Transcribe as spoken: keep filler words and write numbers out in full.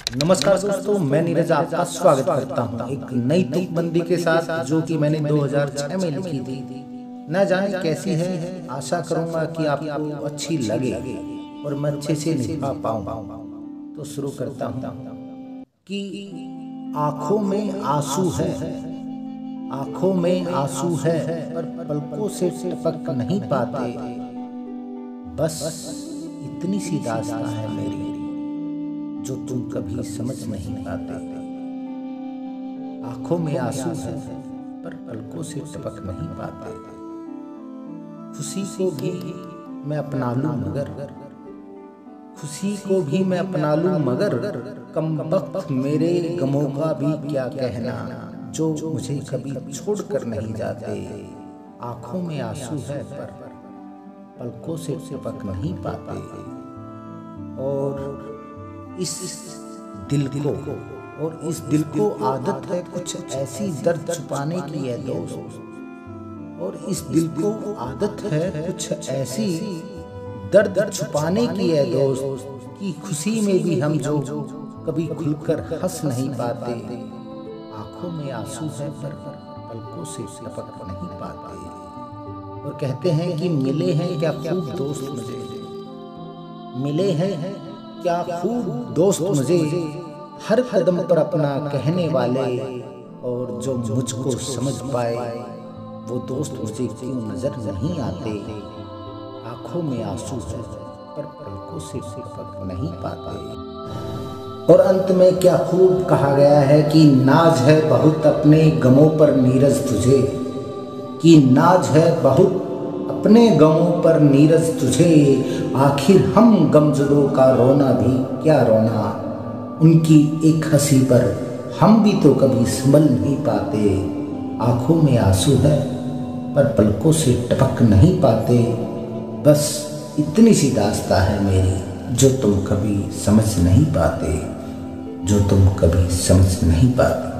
नमस्कार दोस्तों, मैं नीरज आपका स्वागत करता हूं एक नई तुकबंदी के साथ जो कि मैंने दो हज़ार छह में लिखी थी। न जाने कैसी है, आशा करूंगा कि आपको अच्छी लगे और मैं अच्छे से निभा पाऊं। तो शुरू करता हूं कि आंखों में आंसू है, आंखों में आंसू है पर पलकों से टपक नहीं पाते। बस इतनी सी दास्तां है मेरी जो तुम कभी समझ नहीं पाते। आंखों में आंसू है पर पलकों से टपक नहीं पाते। खुशी को भी मैं अपना लूं मगर खुशी को भी मैं अपना लूं मगर कम वक्त मेरे गमों का भी क्या कहना जो मुझे कभी छोड़कर नहीं जाते। आंखों में आंसू है पर पलकों से टपक नहीं पाते। और इस दिल को और इस दिल को आदत है कुछ ऐसी दर्द छुपाने की है दोस्त। और इस दिल को आदत है कुछ ऐसी दर्द छुपाने की है दोस्त कि खुशी में भी हम जो कभी खुलकर हंस नहीं पाते। आंखों में आंसू है पर पलकों से टपक नहीं पाते। और कहते हैं कि मिले हैं क्या खूब दोस्त मुझे, मिले हैं क्या खूब दोस्त मुझे, हर कदम पर अपना कहने वाले। और जो मुझको समझ पाए वो दोस्त मुझे क्यों नजर नहीं आते। आंखों में आंसू है पर पलकों से टपक नहीं पाते। और अंत में क्या खूब कहा गया है कि नाज है बहुत अपने गमों पर नीरज तुझे, कि नाज है बहुत अपने गमों पर नीरज तुझे। आखिर हम गमजदों का रोना भी क्या रोना, उनकी एक हंसी पर हम भी तो कभी संभल नहीं पाते। आंखों में आंसू है पर पलकों से टपक नहीं पाते। बस इतनी सी दास्तां है मेरी जो तुम कभी समझ नहीं पाते, जो तुम कभी समझ नहीं पाते।